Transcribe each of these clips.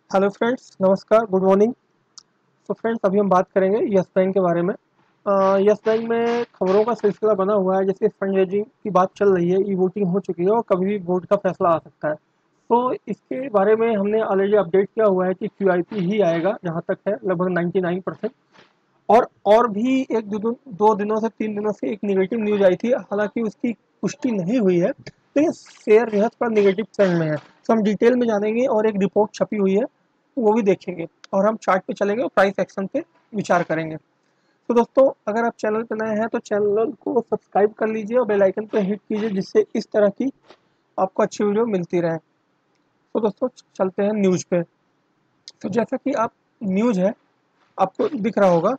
Hello friends, नमस्कार, good morning. तो friends, अभी हम बात करेंगे यस बैंक के बारे में। यस बैंक में खबरों का सिलसिला बना हुआ है। जैसे फंड रेजिंग की बात चल रही है, ई वोटिंग हो चुकी है और कभी भी वोट का फैसला आ सकता है। तो इसके बारे में हमने ऑलरेडी अपडेट किया हुआ है कि क्यूआईपी ही आएगा, जहाँ तक है लगभग 99%। और भी एक दो दिनों से 3 दिनों से एक निगेटिव न्यूज आई थी, हालांकि उसकी पुष्टि नहीं हुई है, लेकिन शेयर जो है थोड़ा निगेटिव ट्रेंड में है। तो हम डिटेल में जानेंगे और एक रिपोर्ट छपी हुई है, वो भी देखेंगे। और हम चार्ट पे चलेंगे और प्राइस एक्शन पे विचार करेंगे। तो दोस्तों, अगर आप चैनल पे नए हैं तो चैनल को सब्सक्राइब कर लीजिए और बेल आइकन पे हिट कीजिए, जिससे इस तरह की आपको अच्छी वीडियो मिलती रहे। तो दोस्तों, चलते हैं न्यूज पे। तो जैसा कि आप न्यूज है, आपको दिख रहा होगा,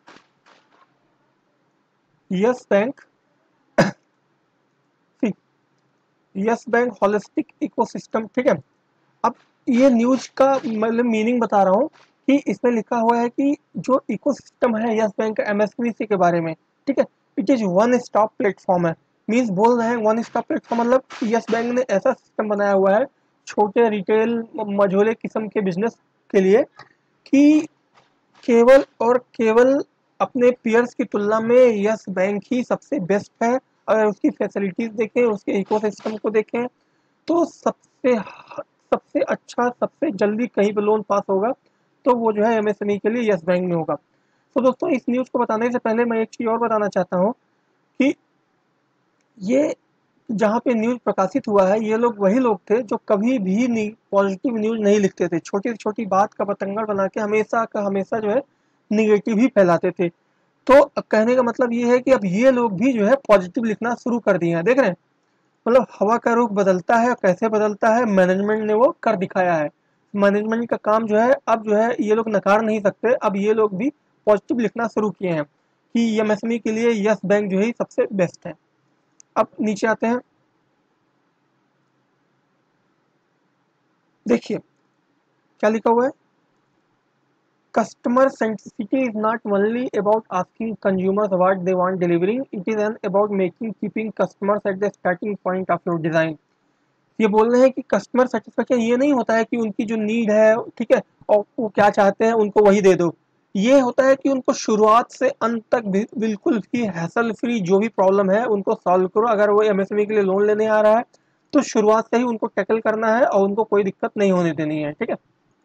Yes Bank, Yes Bank holistic ecosystem, ठीक है। अब ये न्यूज का मतलब मीनिंग बता रहा हूँ कि इसमें लिखा हुआ है कि जो इकोसिस्टम है यस बैंक एमएसपीसी के बारे में, ठीक है। It is one stop platform है। मीन्स बोल रहे हैं वन स्टॉप प्लेटफॉर्म, मतलब यस बैंक ने ऐसा सिस्टम बनाया हुआ है छोटे रिटेल मझोले किस्म के बिजनेस के लिए, कि केवल और केवल अपने पीयर्स की तुलना में यस बैंक ही सबसे बेस्ट है। अगर उसकी फैसिलिटीज देखें, उसके इकोसिस्टम को देखें, तो सबसे अच्छा, सबसे जल्दी कहीं पे लोन पास होगा तो वो जो है एमएसएमई के लिए यस बैंक में होगा। तो दोस्तों, इस न्यूज़ को बताने से पहले मैं एक चीज़ और बताना चाहता हूँ कि ये जहाँ पे न्यूज़ प्रकाशित हुआ है, ये लोग वही लोग थे जो कभी भी पॉजिटिव न्यूज़ नहीं लिखते थे। छोटी छोटी बात का बतंगड़ बना के हमेशा का हमेशा जो है निगेटिव ही फैलाते थे। तो अब कहने का मतलब ये है कि अब ये लोग भी जो है पॉजिटिव लिखना शुरू कर दिए हैं। देख रहे हैं, मतलब हवा का रुख बदलता है, कैसे बदलता है, मैनेजमेंट ने वो कर दिखाया है। मैनेजमेंट का काम जो है, अब जो है ये लोग नकार नहीं सकते। अब ये लोग भी पॉजिटिव लिखना शुरू किए हैं कि एमएसएमई के लिए यस बैंक जो है सबसे बेस्ट है। अब नीचे आते हैं, देखिए क्या लिखा हुआ है। Customer centricity is not only about asking consumers what they want delivering, it is an about making keeping customers at the starting point of your design. ये बोल रहे हैं कि कस्टमर सेटिस्फेक्शन ये नहीं होता है कि उनकी जो नीड है, ठीक है, और वो क्या चाहते हैं उनको वही दे दो। ये होता है कि उनको शुरुआत से अंत तक भी बिल्कुल भी हैसल फ्री जो भी प्रॉब्लम है उनको सॉल्व करो। अगर वो एमएसएमई के लिए लोन लेने आ रहा है तो शुरुआत से ही उनको टैकल करना है और उनको कोई दिक्कत नहीं होने देनी है, ठीक है।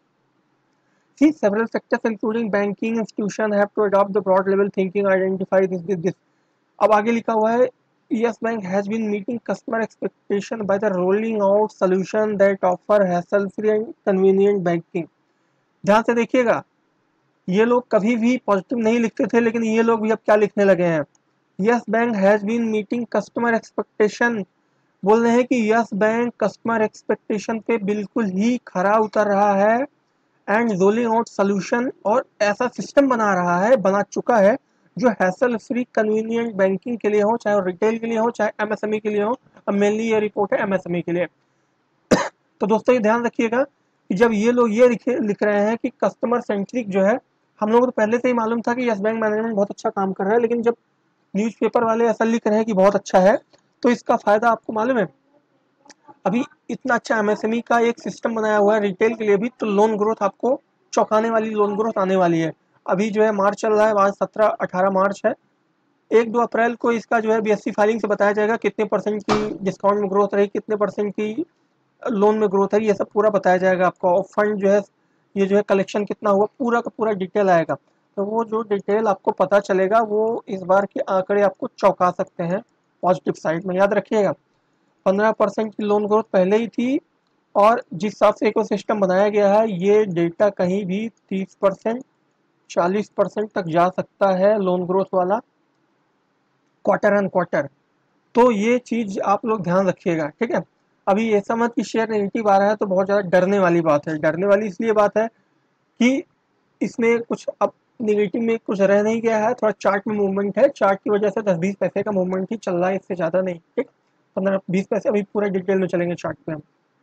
See, several sectors including banking institution have to adopt the broad level thinking, identify this. अब आगे लिखा हुआ है, Yes Bank has been meeting customer expectation by the rolling out solution that offer hassle-free and convenient banking। ध्यान से देखिएगा, ये लोग कभी भी पॉजिटिव नहीं लिखते थे, लेकिन ये लोग भी अब क्या लिखने लगे हैं। Yes Bank has been meeting customer expectation, बोल रहे हैं कि यस बैंक कस्टमर एक्सपेक्टेशन पे बिल्कुल ही खरा उतर रहा है एंड रोलिंग आउट सोल्यूशन, और ऐसा सिस्टम बना रहा है, बना चुका है, जो हैसल फ्री कन्वीनियंट बैंकिंग के लिए हो, चाहे रिटेल के लिए हो, चाहे एमएसएमई के लिए हो। अब मेनली ये रिपोर्ट है एमएसएमई के लिए। तो दोस्तों, ये ध्यान रखिएगा कि जब ये लोग ये लिख रहे हैं कि कस्टमर सेंट्रिक जो है, हम लोगों को तो पहले से ही मालूम था कि यस बैंक मैनेजमेंट बहुत अच्छा काम कर रहा है, लेकिन जब न्यूज़पेपर वाले ऐसा लिख रहे हैं कि बहुत अच्छा है, तो इसका फायदा आपको मालूम है। अभी इतना अच्छा एमएसएमई का एक सिस्टम बनाया हुआ है रिटेल के लिए भी, तो लोन ग्रोथ आपको चौंकाने वाली लोन ग्रोथ आने वाली है। अभी जो है मार्च चल रहा है, आज 17-18 मार्च है। 1-2 अप्रैल को इसका जो है बीएससी फाइलिंग से बताया जाएगा कितने परसेंट की डिस्काउंट में ग्रोथ रही, कितने परसेंट की लोन में ग्रोथ है, ये सब पूरा बताया जाएगा आपको। और फंड जो है, ये जो है कलेक्शन कितना हुआ, पूरा का पूरा डिटेल आएगा। तो वो जो डिटेल आपको पता चलेगा, वो इस बार के आंकड़े आपको चौंका सकते हैं पॉजिटिव साइड में। याद रखिएगा, 15% की लोन ग्रोथ पहले ही थी, और जिस हिसाब से इकोसिस्टम बनाया गया है, ये डेटा कहीं भी 30%, 40% तक जा सकता है लोन ग्रोथ वाला, क्वार्टर एंड क्वार्टर। तो ये चीज़ आप लोग ध्यान रखिएगा, ठीक है। अभी ऐसा मत कि शेयर नेगेटिव आ रहा है तो बहुत ज़्यादा डरने वाली बात है। डरने वाली इसलिए बात है कि इसमें कुछ अब नेगेटिव में कुछ रह नहीं गया है, थोड़ा चार्ट में मूवमेंट है, चार्ट की वजह से 10-20 पैसे का मूवमेंट ही चल रहा है, इससे ज़्यादा नहीं, ठीक। 15-20 पैसे, अभी पूरा डिटेल में चलेंगे चार्ट पे हम।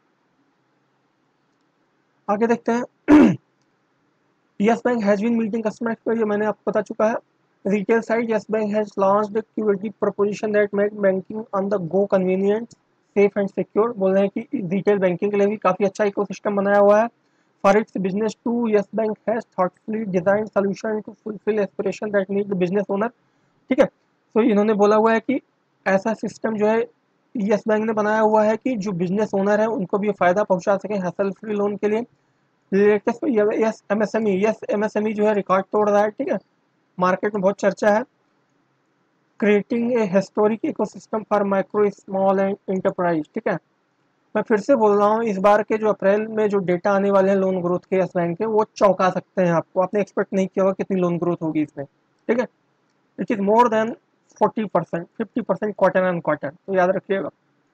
आगे देखते हैं। Yes Bank has been meeting customer expect, ये मैंने आपको बता चुका है। Retail side, Yes Bank has launched QLT proposition that make banking on the go convenient, safe and secure. बोल रहे हैं कि रिटेल बैंकिंग के लिए भी काफ़ी अच्छा इकोसिस्टम बनाया हुआ है। For its business to Yes Bank has thoughtfully design solution to fulfil aspiration that need the business owner. ठीक है, तो इन्होंने बोला हुआ है कि ऐसा सिस्टम जो है यस बैंक ने बनाया हुआ है कि जो बिजनेस ओनर है उनको भी फ़ायदा पहुंचा सके हैसल फ्री लोन के लिए। लेटेस्ट यस एमएसएमई जो है रिकॉर्ड तोड़ रहा है। ठीक है, मार्केट में बहुत चर्चा है। Creating a historic ecosystem for micro small and enterprise. ठीक है, मैं फिर से बोल रहा हूँ, इस बार के जो अप्रैल में जो डेटा आने वाले हैं लोन ग्रोथ के यस बैंक के, वो चौंका सकते हैं आपको। आपने एक्सपेक्ट नहीं किया होगा कितनी लोन ग्रोथ होगी इसमें। ठीक है, it is more than 40%, 50% quarter and quarter, तो याद रखिएगा।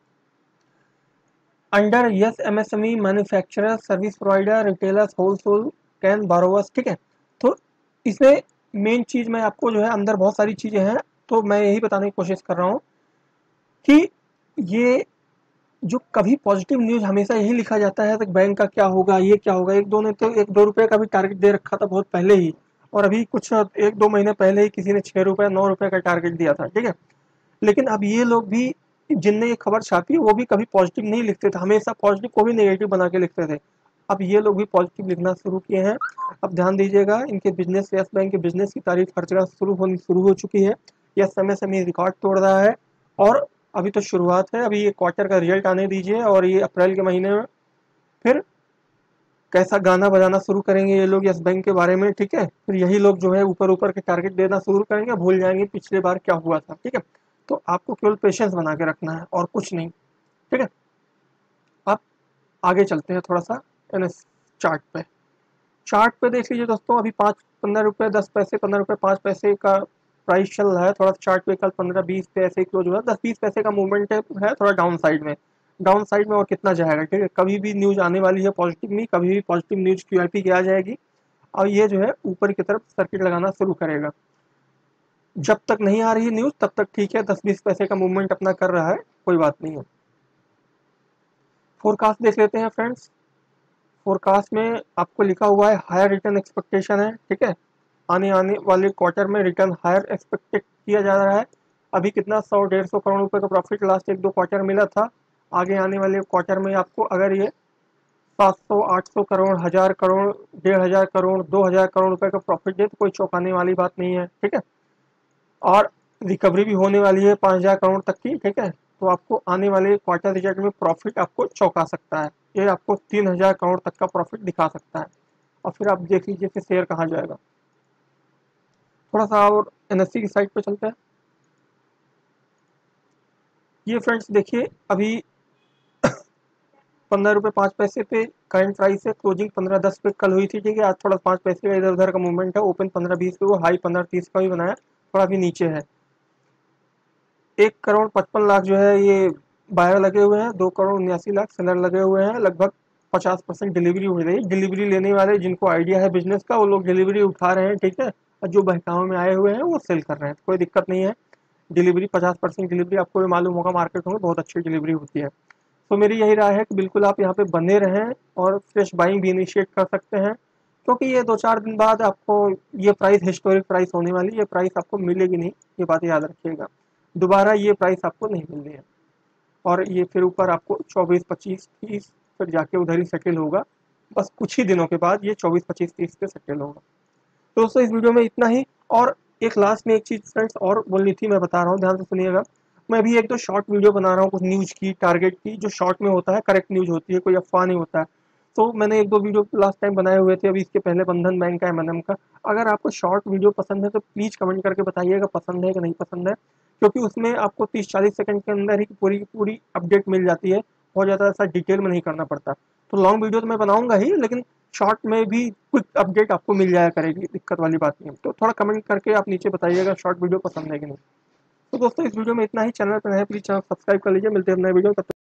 Under Yes MSME manufacturer service provider retailers wholesale can borrowers. ठीक है, तो इसमें मेन चीज़ मैं आपको जो है, अंदर बहुत सारी चीज़ें हैं, तो मैं यही बताने की कोशिश कर रहा हूँ कि ये जो कभी पॉजिटिव न्यूज़ हमेशा यही लिखा जाता है, तो बैंक का क्या होगा, ये क्या होगा। एक दो ने तो 1-2 रुपये का भी टारगेट दे रखा था बहुत पहले ही, और अभी कुछ 1-2 महीने पहले ही किसी ने 6 रुपये 9 रुपये का टारगेट दिया था। ठीक है, लेकिन अब ये लोग भी, जिनने ये खबर छापी है, वो भी कभी पॉजिटिव नहीं लिखते थे, हमेशा पॉजिटिव को भी नेगेटिव बना के लिखते थे। अब ये लोग भी पॉजिटिव लिखना शुरू किए हैं। अब ध्यान दीजिएगा, इनके बिजनेस, यस बैंक के बिजनेस की तारीफ हर जगह शुरू हो चुकी है। यस समय समय रिकॉर्ड तोड़ रहा है, और अभी तो शुरुआत है। अभी ये क्वार्टर का रिजल्ट आने दीजिए, और ये अप्रैल के महीने में फिर कैसा गाना बजाना शुरू करेंगे ये लोग यस बैंक के बारे में। ठीक है, फिर यही लोग जो है ऊपर ऊपर के टारगेट देना शुरू करेंगे, भूल जाएंगे पिछले बार क्या हुआ था। ठीक है, तो आपको केवल पेशेंस बना के रखना है और कुछ नहीं। ठीक है, आप आगे चलते हैं थोड़ा सा एनएस चार्ट पे। चार्ट पे देख लीजिए दोस्तों, अभी 5-15 रुपये 10 पैसे, 15 रुपये 5 पैसे का प्राइस चल रहा है। थोड़ा चार्ट पे कल 15-20 पैसे क्लोज हुआ, 10-20 पैसे का मूवमेंट है थोड़ा डाउन साइड में। डाउन साइड में और कितना जाएगा। ठीक है, कभी भी न्यूज़ आने वाली है पॉजिटिव नहीं, कभी भी पॉजिटिव न्यूज़ क्यूआईपी की आ जाएगी, और ये जो है ऊपर की तरफ सर्किट लगाना शुरू करेगा। जब तक नहीं आ रही है न्यूज़ तब तक ठीक है, 10-20 पैसे का मूवमेंट अपना कर रहा है, कोई बात नहीं है। फोरकास्ट देख लेते हैं फ्रेंड्स। फोरकास्ट में आपको लिखा हुआ है हायर रिटर्न एक्सपेक्टेशन है। ठीक है, आने आने वाले क्वार्टर में रिटर्न हायर एक्सपेक्टेड किया जा रहा है। अभी कितना 100-150 करोड़ रुपए का प्रॉफिट लास्ट 1-2 क्वार्टर मिला था। आगे आने वाले क्वार्टर में आपको अगर ये 700-800 करोड़, 1000 करोड़, 1500 करोड़, 2000 करोड़ रुपए का प्रॉफिट दे, तो कोई चौंकाने वाली बात नहीं है। ठीक है, और रिकवरी भी होने वाली है 5000 करोड़ तक की। ठीक है, तो आपको आने वाले क्वार्टर रिजल्ट में प्रॉफिट आपको चौंका सकता है। ये आपको 3000 करोड़ तक का प्रॉफिट दिखा सकता है। और फिर आप देख लीजिए फिर शेयर कहाँ जाएगा। थोड़ा सा और एनएससी की साइड पे चलते हैं। ये फ्रेंड्स देखिए, अभी 15 रुपये 5 पैसे पे करंट प्राइस है, क्लोजिंग 15-10 पे कल हुई थी। ठीक है, आज थोड़ा 5 पैसे का इधर उधर का मूवमेंट है। ओपन 15-20 पे, वो हाई 15-30 का भी बनाया, थोड़ा भी नीचे है। 1 करोड़ 55 लाख जो है ये बायर लगे हुए हैं, 2 करोड़ 79 लाख सेलर लगे हुए हैं। लगभग 50% डिलीवरी हो रही है। डिलीवरी लेने वाले जिनको आइडिया है बिजनेस का, वो लोग डिलीवरी उठा रहे हैं। ठीक है, और जो बहकावे में आए हुए हैं वो सेल कर रहे हैं, कोई दिक्कत नहीं है। डिलीवरी 50% डिलीवरी, आपको भी मालूम होगा मार्केट में बहुत अच्छी डिलीवरी होती है। तो मेरी यही राय है कि बिल्कुल आप यहाँ पे बने रहें, और फ्रेश बाइंग भी इनिशिएट कर सकते हैं, क्योंकि ये 2-4 दिन बाद आपको ये प्राइस हिस्टोरिक प्राइस होने वाली, ये प्राइस आपको मिलेगी नहीं, ये बात याद रखिएगा। दोबारा ये प्राइस आपको नहीं मिलनी है, और ये फिर ऊपर आपको 24-25-30 फिर जाके उधर ही सेटल होगा। बस कुछ ही दिनों के बाद ये 24-25-30 पे सेटल होगा। तो दोस्तों इस वीडियो में इतना ही। और एक लास्ट में एक चीज़ फ्रेंड्स और बोलनी थी, मैं बता रहा हूँ, ध्यान से सुनिएगा। मैं अभी 1-2 शॉर्ट वीडियो बना रहा हूँ कुछ न्यूज़ की, टारगेट की, जो शॉर्ट में होता है, करेक्ट न्यूज़ होती है, कोई अफवाह नहीं होता है। तो मैंने 1-2 वीडियो लास्ट टाइम बनाए हुए थे, अभी इसके पहले बंधन बैंक का, एमएनएम का। अगर आपको शॉर्ट वीडियो पसंद है तो प्लीज़ कमेंट करके बताइएगा पसंद है कि नहीं पसंद है, क्योंकि उसमें आपको 30-40 सेकंड के अंदर ही पूरी पूरी अपडेट मिल जाती है, बहुत ज़्यादा ऐसा डिटेल में नहीं करना पड़ता। तो लॉन्ग वीडियो तो मैं बनाऊंगा ही, लेकिन शॉर्ट में भी क्विक अपडेट आपको मिल जाया करेगी, दिक्कत वाली बात नहीं है। तो थोड़ा कमेंट करके आप नीचे बताइएगा शॉर्ट वीडियो पसंद है कि नहीं। तो दोस्तों इस वीडियो में इतना ही। चैनल पर नए प्लीज़ चैनल सब्सक्राइब कर लीजिए। मिलते हैं नए वीडियो।